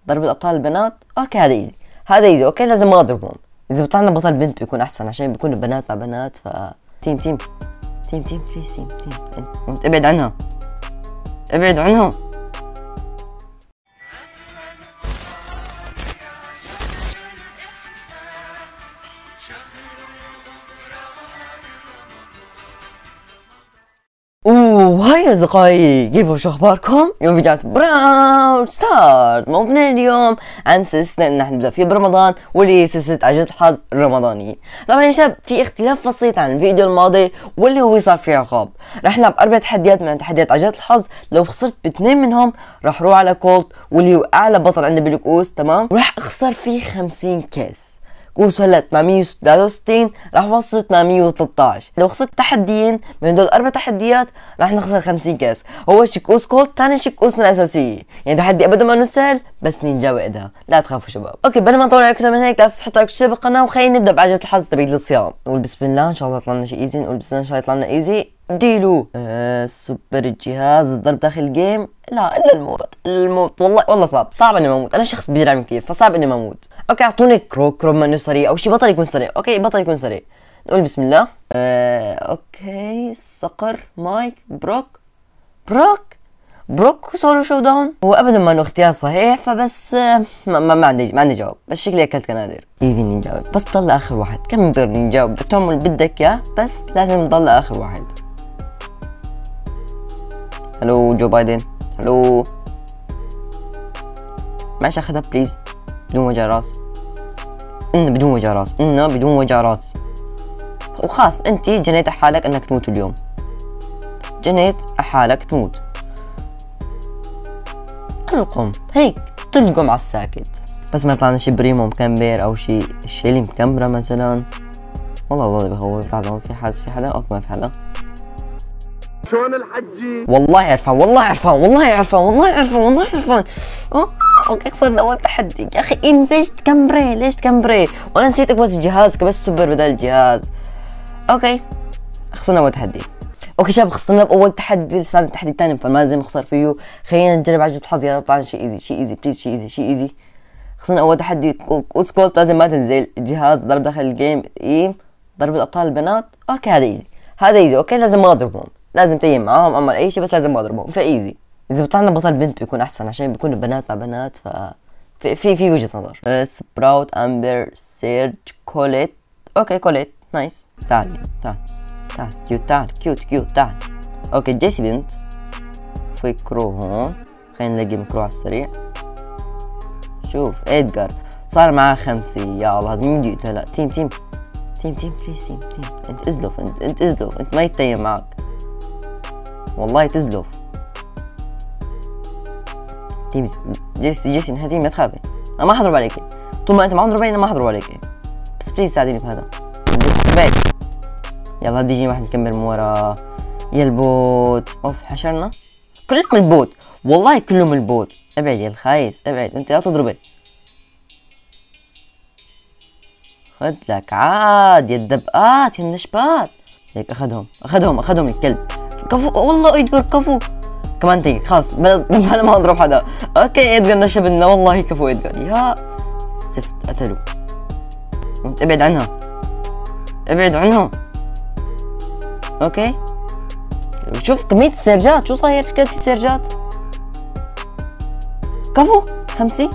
ضرب الابطال البنات. اوكي هذا ايزي، هذا ايزي. اوكي لازم ما اضربهم. اذا بطلعنا بطل بنت بيكون احسن عشان بيكونوا بنات مع بنات. ف تيم تيم تيم تيم بليز تيم. وانت ابعد عنها، ابعد عنها. وهاي يا أصدقائي، كيف شو أخباركم؟ اليوم فيديوهات براول ستارز. موضوعنا اليوم عن سلسلة اللي نحن نبدأ فيها برمضان، واللي هي سلسلة عجلة الحظ الرمضانية. طبعا يا شباب في اختلاف بسيط عن الفيديو الماضي واللي هو صار فيه عقاب. رح نلعب 4 تحديات من تحديات عجلة الحظ، لو خسرت ب2 منهم رح روح على كولت واللي هو أعلى بطل عندنا بالكؤوس، تمام؟ ورح أخسر فيه 50 كاس. كؤوس هلا 863 راح وصل 813. لو خسرت تحديين من هدول 4 تحديات راح نخسر 50 كاس. اول شيء كؤوس كولد، ثاني شيء كؤوسنا الاساسيه. يعني تحدي ابدا ما سهل بس نينجا وقتها، لا تخافوا شباب. اوكي بلا ما نطول عليكم من هيك، لا تحطوا لايك واشتركوا بالقناه، وخلينا نبدا بعجله الحظ تبعت الصيام. نقول بسم الله ان شاء الله يطلع لنا شيء ايزي. نقول بسم الله ان شاء الله يطلع لنا ايزي. ديلو سوبر الجهاز الضرب داخل الجيم. لا الا الموت والله صعب اني ما اموت. انا شخص بيلعب كثير فصعب اني ما اموت. اوكي اعطوني كروب منه سريع او شيء بطل يكون سريع. اوكي بطل يكون سريع. نقول بسم الله. اوكي صقر مايك بروك سولو شو داون. هو ابدا ما انه اختيار صحيح، فبس ما عندي جواب، بس شكلي اكلت كنادر. ايزي نجاوب بس ضل اخر واحد. كم نقدر نجاوب؟ بدك تعمل بدك اياه بس لازم نضل اخر واحد. هلو جو بايدن، هلو معلش اخذها بليز بدون وجع راس. بدون وجع راس. وخاص انت جنيت حالك انك تموت اليوم، جنيت حالك تموت. القم هيك تلقم على الساكت، بس ما يطلعنا شي بريمو مكمبر او شي شيلي مكمبرة مثلا. والله بخوف. تعالوا في حدا؟ اوكي ما في حدا. شلون الحجي؟ والله عرفان. اوكي خسرنا اول تحدي. يا اخي امس ليش تكمبري؟ وانا نسيت اكبس الجهاز، كبس سوبر بدل الجهاز. اوكي خسرنا اول تحدي. اوكي شباب خسرنا باول تحدي، صار التحدي الثاني فما لازم نخسر فيه. خلينا نجرب عجلة الحظ، يا رب طلع شيء ايزي بليز، شيء ايزي. خسرنا اول تحدي. كؤوس كولت لازم ما تنزل. الجهاز ضرب داخل الجيم. ضرب الابطال البنات. اوكي هذا ايزي. اوكي لازم ما اضربهم، لازم تيم معاهم اعمل اي شيء بس لازم ما اضربهم، فايزي. اذا بطلعنا بطل بنت بيكون احسن عشان بيكونوا بنات مع بنات. ف في وجهة نظر. سبراوت، امبر، سيرج، كوليت. اوكي كوليت نايس. تعال كيوت تعال. اوكي جيسي بنت. في كرو هون، خلينا نلاقي مكرو على السريع. شوف ادجار صار معاه 5. يا الله هذا مين بده يقتل؟ لا تيم بليز تيم. انت ازلف، انت ما يتيم معك والله تزلف. تيم جيسي نحن تيم، لا تخافي. انا ما حضرب عليكي طول ما انت ما حضرب علي. انا ما حضرب عليكي بس بليز ساعديني بهذا. بعد يلا بدي يجيني واحد مكمل من ورا. يا البوت. اوف حشرنا كلهم البوت، والله كلهم البوت. ابعد يا الخايس ابعد، انت لا تضربي. خد لك عاد يا الدبقات يا النشبات. هيك اخذهم الكلب. كفو والله ادقر كفو. كمان تيجي خلاص انا ما اضرب حدا. اوكي ادقر نشب لنا والله كفو ادقر. يا زفت قتلوا. وانت ابعد عنها. اوكي شوف كمية السيرجات، شو صاير؟ كيف في سيرجات؟ كفو 5.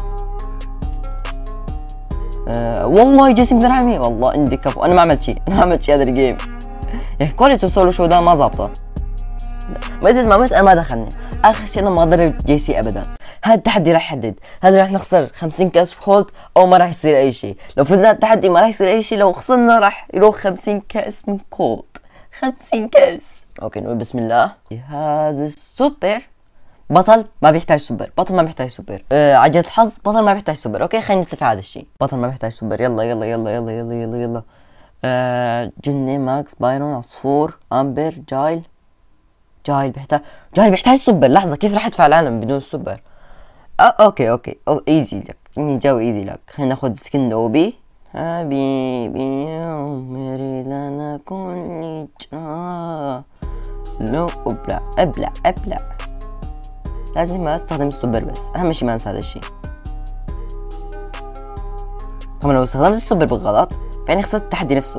والله جسم درعمي. والله عندي كفو. انا ما عملت شيء هذا الجيم. يا اخي كواليتي سولو شو ده ما ظابطه. ما انا ما دخلني. اخر شيء انا ما ضربت جيسي ابدا. هذا التحدي راح يحدد هل راح نخسر 50 كاس كولت او ما راح يصير اي شيء. لو فزنا التحدي ما راح يصير اي شيء، لو خسرنا راح يروح 50 كاس من كولت. 50 كاس. اوكي نقول بسم الله. جهاز السوبر. بطل ما بيحتاج سوبر. عجلة الحظ بطل ما بيحتاج سوبر. اوكي خلينا نتفق على الشيء. بطل ما بيحتاج سوبر. يلا. جني، ماكس، بايرون، عصفور، امبر، جايل بيحتاج سوبر. لحظة كيف راح ادفع العالم بدون سوبر؟ اوكي ايزي لك. اني جاوي ايزي لك. خلينا ناخذ سكن نوبي. حبيبي يا عمري لنا كل لو ابلع. لازم ما استخدم السوبر بس اهم شيء ما انسى هذا الشيء. أما لو استخدمت السوبر بالغلط فإني خسرت التحدي نفسه.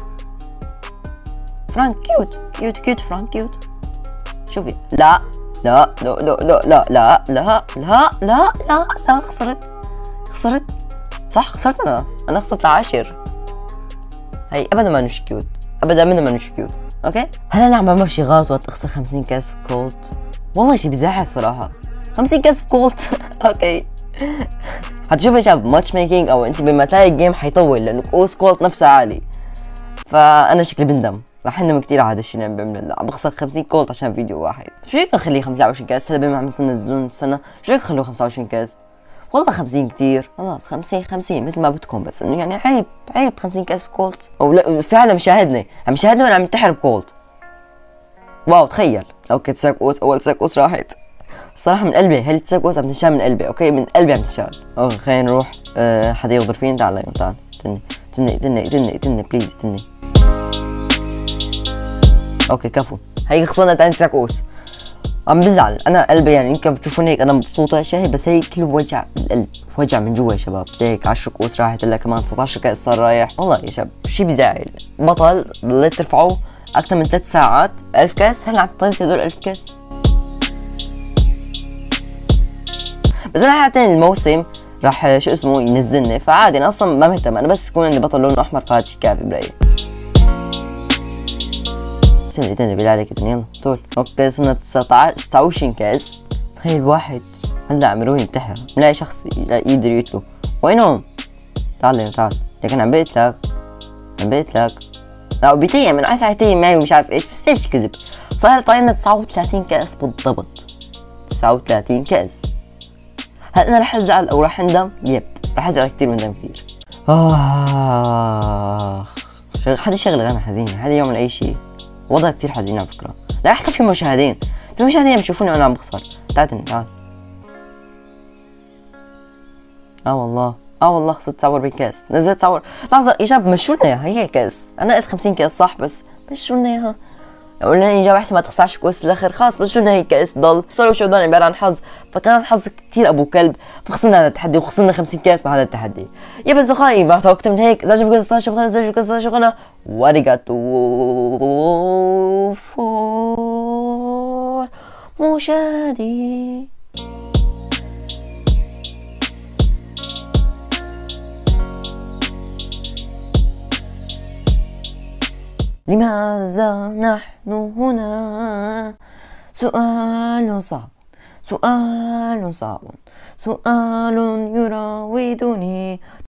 فرانك كيوت كيوت كيوت فرانك كيوت. شوفي لا لا لا لا لا لا لا لا لا لا لا لا خسرت صح خسرت. أنا خسرت 10. هي أبدا ما مش كيوت، أبدا ما مش كيوت. أوكي هل أنا عم بعمل شي غلط وقت أخسر 50 كاس كولت؟ والله شي بزعل صراحة 50 كاس كولت. أوكي هتشوفي يا شباب ماتش ميكينج او انت بما تلاقي الجيم حيطول لانه كوس كولت نفسها عالي، فانا شكلي بندم راح اندم كثير على هذا الشيء اللي عم بعمله. عم بخسر 50 كولت عشان فيديو واحد. شو هيك اخليه 25 كاس؟ هلا بما عم ينزلون السنه شو هيك خلوه 25 كاس؟ والله 50 كثير، خلاص 50 مثل ما بدكم، بس انه يعني عيب 50 كاس بكولت. او لا فعلا عم يشاهدني وانا عم ينتحر بكولت. واو تخيل. اوكي تساكوس، اول تساكوس راحت الصراحة من قلبي. هل تساكوس عم تنشال من قلبي. اوكي من قلبي عم تنشال. اوكي خلينا نروح. حدا يغدر فيني. تعال تني بليز تني. اوكي كفو هيك خسرنا تاني تساكوس. عم بزعل انا قلبي، يعني يمكن بتشوفوني هيك انا مبسوطة شاهي، بس هي كله وجع بالقلب، وجع من جوا يا شباب. هيك 10 كؤوس راحت، الا كمان 19 كأس صار رايح. والله يا شباب شي بزعل. بطل ضليت ترفعه اكثر من 3 ساعات. 1000 كاس هلا عم تنسي هدول 1000 كاس. بس انا حالتين الموسم راح شو اسمه ينزلني، فعادي انا اصلا ما مهتم. انا بس يكون عندي بطل لونه احمر فهذا شيء كافي برايي. تاني بالله عليك يلا طول. اوكي صرنا 29 كاس. تخيل واحد هلا عم يروح ينتحر، ملاقي شخص يقدر يقتله. وينهم؟ تعال لكن عم بقيت لك لا بيتيم، انا عايز يتيم معي ومش عارف ايش، بس ليش كذب؟ صار طايلنا 39 كاس بالضبط. 39 كاس. هل انا رح ازعل او رح اندم؟ يب رح ازعل كثير وندم كثير. هذه شغله غير حزينه، هذا يوم اي شيء وضع كثير حزين على فكره. لا حتى في مشاهدين عم يشوفوني وانا عم بخسر. تعال والله خسرت 49 كاس. نزلت لحظه يا شباب مشوا لنا اياها، هي الكاس انا قلت 50 كاس صح، بس مشوا لنا اياها. قلنا لي اجابه احسن ما تخسرش كويس الاخر. خلاص بس شو هي الكاس ضل صاروا شو ضل عباره عن حظ، فكان الحظ كثير ابو كلب، فخسرنا هذا التحدي وخسرنا 50 كاس مع هذا التحدي. يا بس اصدقائي ما اكثر من هيك. اذا عجبكم القصه شغلنا واريغاتو فور مشاهدي. لماذا نحن هنا؟ سؤال صعب، سؤال يراودني.